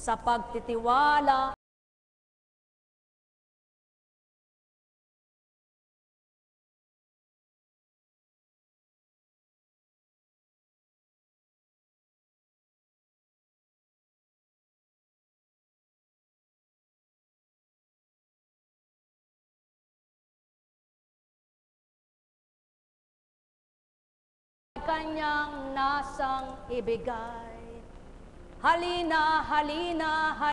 sa pagtitiwala kanyang nasang ibigay. Halina, halina, halina.